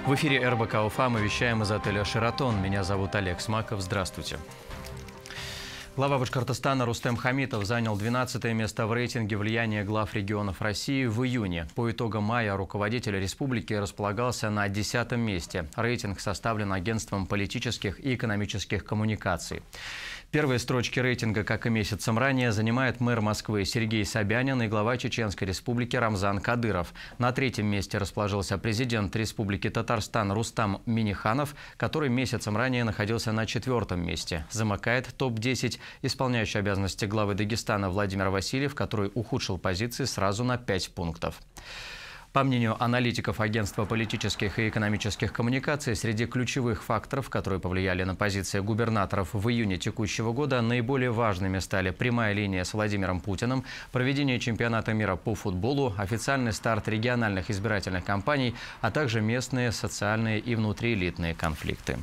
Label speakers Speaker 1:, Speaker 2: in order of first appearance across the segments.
Speaker 1: В эфире РБК Уфа мы вещаем из отеля «Шератон». Меня зовут Олег Смаков. Здравствуйте. Глава Башкортостана Рустем Хамитов занял 12-е место в рейтинге влияния глав регионов России в июне. По итогам мая руководитель республики располагался на 10-м месте. Рейтинг составлен агентством политических и экономических коммуникаций. Первые строчки рейтинга, как и месяцем ранее, занимает мэр Москвы Сергей Собянин и глава Чеченской республики Рамзан Кадыров. На 3-м месте расположился президент Республики Татарстан Рустам Минниханов, который месяцем ранее находился на 4-м месте. Замыкает топ-10 исполняющий обязанности главы Дагестана Владимир Васильев, который ухудшил позиции сразу на 5 пунктов. По мнению аналитиков агентства политических и экономических коммуникаций, среди ключевых факторов, которые повлияли на позиции губернаторов в июне текущего года, наиболее важными стали прямая линия с Владимиром Путиным, проведение чемпионата мира по футболу, официальный старт региональных избирательных кампаний, а также местные социальные и внутриэлитные конфликты.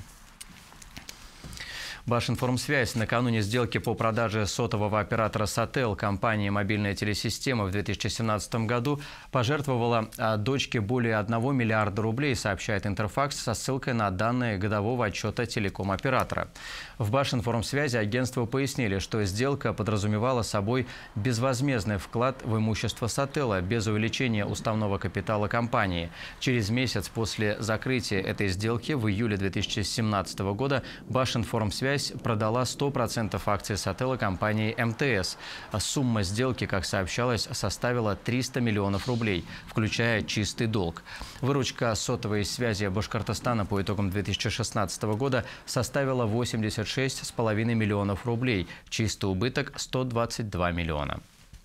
Speaker 1: Башинформсвязь накануне сделки по продаже сотового оператора Сотел компании «Мобильная телесистема» в 2017 году пожертвовала дочке более 1 миллиарда рублей, сообщает Интерфакс со ссылкой на данные годового отчета телеком-оператора. В Башинформсвязи агентству пояснили, что сделка подразумевала собой безвозмездный вклад в имущество Сотела без увеличения уставного капитала компании. Через месяц после закрытия этой сделки в июле 2017 года Башинформсвязь продала 100% акций Сотела компании МТС. Сумма сделки, как сообщалось, составила 300 миллионов рублей, включая чистый долг. Выручка сотовой связи Башкортостана по итогам 2016 года составила 86,5 миллионов рублей. Чистый убыток – 122 миллиона.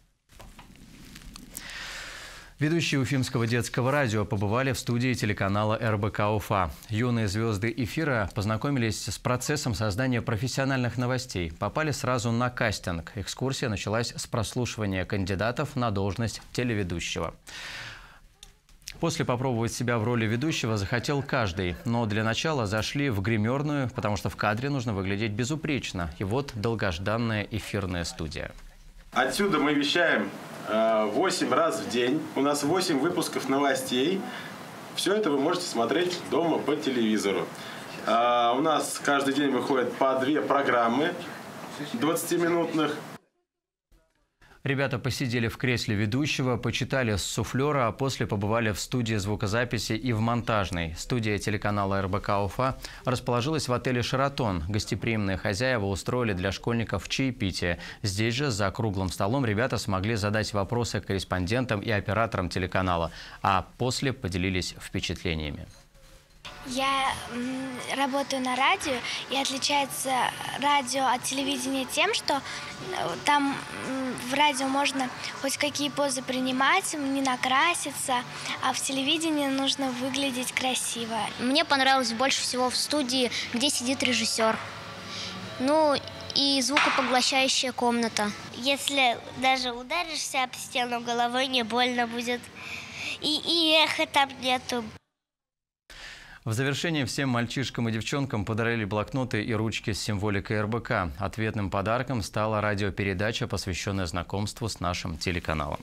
Speaker 1: Ведущие Уфимского детского радио побывали в студии телеканала РБК Уфа. Юные звезды эфира познакомились с процессом создания профессиональных новостей. Попали сразу на кастинг. Экскурсия началась с прослушивания кандидатов на должность телеведущего. После попробовать себя в роли ведущего захотел каждый. Но для начала зашли в гримерную, потому что в кадре нужно выглядеть безупречно. И вот долгожданная эфирная студия.
Speaker 2: Отсюда мы вещаем 8 раз в день. У нас 8 выпусков новостей. Все это вы можете смотреть дома по телевизору. У нас каждый день выходит по 2 программы 20-минутных.
Speaker 1: Ребята посидели в кресле ведущего, почитали с суфлера, а после побывали в студии звукозаписи и в монтажной. Студия телеканала РБК Уфа расположилась в отеле «Шератон». Гостеприимные хозяева устроили для школьников чаепитие. Здесь же, за круглым столом, ребята смогли задать вопросы корреспондентам и операторам телеканала, а после поделились впечатлениями.
Speaker 3: Я работаю на радио, и отличается радио от телевидения тем, что там в радио можно хоть какие позы принимать, не накраситься, а в телевидении нужно выглядеть красиво.
Speaker 4: Мне понравилось больше всего в студии, где сидит режиссер. Ну и звукопоглощающая комната.
Speaker 5: Если даже ударишься об стену головой, не больно будет. И эха там нету.
Speaker 1: В завершение всем мальчишкам и девчонкам подарили блокноты и ручки с символикой РБК. Ответным подарком стала радиопередача, посвященная знакомству с нашим телеканалом.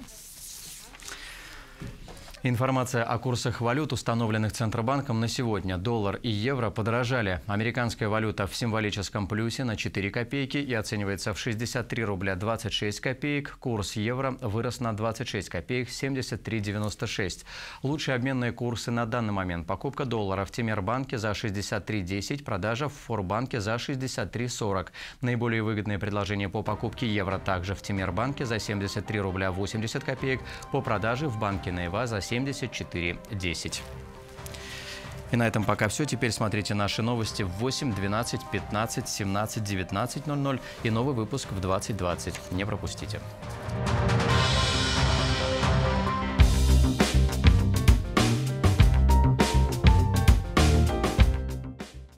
Speaker 1: Информация о курсах валют, установленных Центробанком на сегодня. Доллар и евро подорожали. Американская валюта в символическом плюсе на 4 копейки и оценивается в 63 рубля 26 копеек. Курс евро вырос на 26 копеек, 73,96. Лучшие обменные курсы на данный момент. Покупка доллара в Тимирбанке за 63,10, продажа в Форбанке за 63,40. Наиболее выгодные предложения по покупке евро также в Тимирбанке за 73 рубля 80 копеек, по продаже в банке Наива за 74,10. И на этом пока все. Теперь смотрите наши новости в 8, 12, 15, 17, 19:00 и новый выпуск в 20:20. Не пропустите.